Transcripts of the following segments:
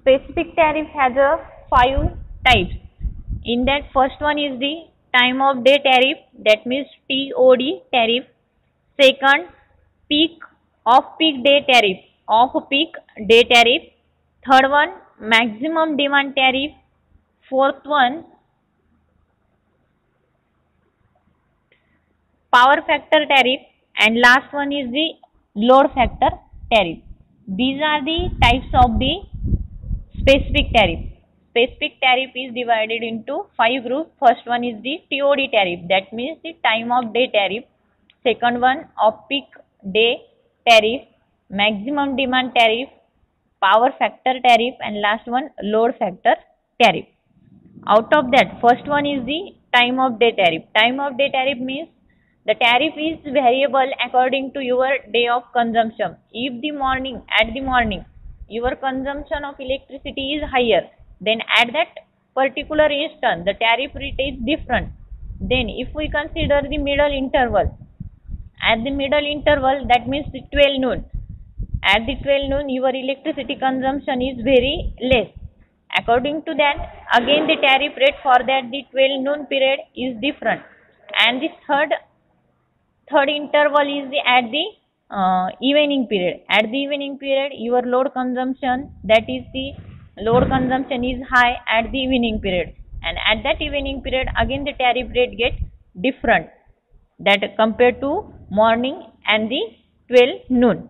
specific tariff has a 5 types. In that, first one is the time of day tariff, that means TOD tariff. Second, peak off peak day tariff, off peak day tariff. Third one, maximum demand tariff. Fourth one, power factor tariff, and last one is the load factor tariff. These are the types of the specific tariff. Specific tariff is divided into 5 groups. First one is the TOD tariff, that means the time of day tariff. Second one, off peak day tariff, maximum demand tariff, power factor tariff, and last one, load factor tariff. Out of that, first one is the time of day tariff. Time of day tariff means the tariff is variable according to your day of consumption. If at the morning, your consumption of electricity is higher, then at that particular instant, the tariff rate is different. Then if we consider the middle interval, at the middle interval, that means the 12 noon. At the 12 noon, your electricity consumption is very less. According to that, again the tariff rate for that the 12 noon period is different. And the third interval is at the evening period. At the evening period, your load consumption, that is the load consumption is high at the evening period, and at that evening period again the tariff rate gets different, that compared to morning and the 12 noon.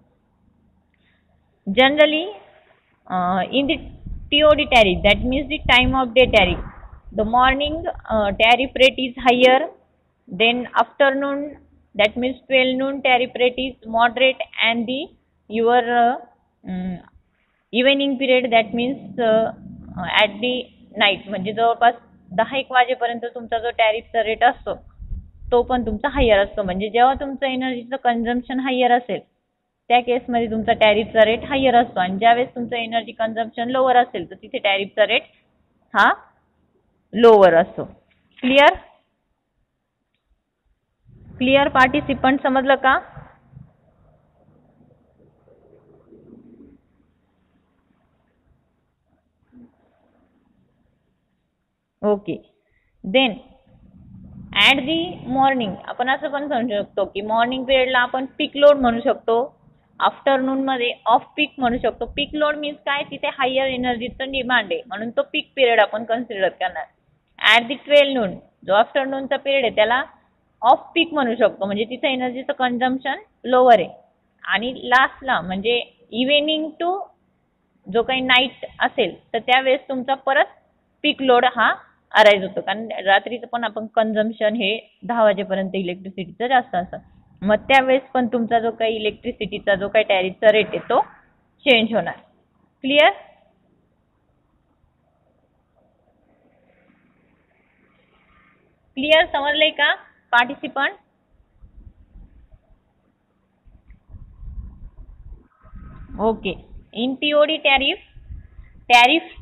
Generally, in the TOD tariff, that means the time of day tariff, the morning tariff rate is higher, then afternoon, that means 12 noon, tariff rate is moderate, and the your evening period, that means at the night, म्हणजे जवळपास 10-1 वाजेपर्यंत तुमचा जो टॅरिफचा rate असतो तो पण तुमचा higher असतो. म्हणजे जेव्हा तुमचं एनर्जीचं कन्झम्पशन हायर असेल त्या केसमध्ये तुमचा टॅरिफचा रेट हायर असतो, आणि ज्यावेळेस तुमचं एनर्जी कन्झम्पशन लोअर असेल तर तिथे टॅरिफचा रेट हा लोअर असतो. क्लिअर क्लिअर पार्टिसिपंट, समजलं का? Okay. Then at the morning आपण असं पण म्हणू शकतो की मॉर्निंग पिरियडला आपण पीक लोड म्हणू शकतो, आफ्टरनून मध्ये ऑफ पीक म्हणू शकतो. पीक लोड मीन्स काय, तिथे हायर एनर्जीचं डिमांड आहे म्हणून तो पीक पिरियड आपण कन्सिडर करणार. ॲट दी 12 नून, जो आफ्टरनूनचा पिरियड आहे त्याला ऑफ पीक म्हणू शकतो, म्हणजे तिथे एनर्जीचं कन्झम्पशन लोअर आहे. आणि लास्टला म्हणजे इव्हिनिंग टू जो काही नाईट असेल तर त्यावेळेस तुमचा परत पीक लोड हा अराईज होतो, कारण रात्रीचं पण आपण कन्झम्पशन हे 10 वाजेपर्यंत इलेक्ट्रिसिटीचं जास्त असतं. मग त्यावेळेस पण तुमचा जो काही इलेक्ट्रिसिटीचा जो काही टॅरिफचा रेट आहे तो चेंज होणार. क्लिअर? क्लिअर समजलंय का participant? Okay. In TOD tariff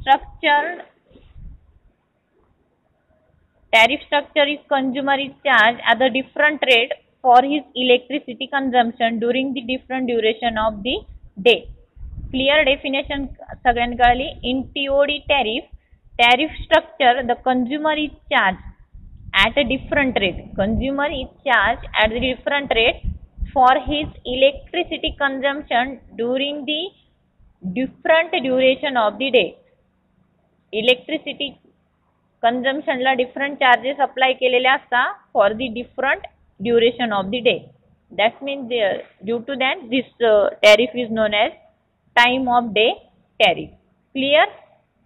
structure is consumer is charged at a different rate for his electricity consumption during the different duration of the day. Clear definition सगळ्यांना कळली? In TOD tariff structure, the consumer is charged at a different rate. Consumer is charged at a different rate for his electricity consumption during the different duration of the day. Electricity consumptionला different charges apply केलेले असतात for the different duration of the day. That means due to that this tariff is known as time of day tariff. Clear?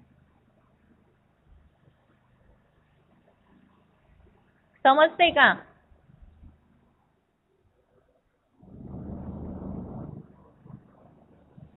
समजतंय का?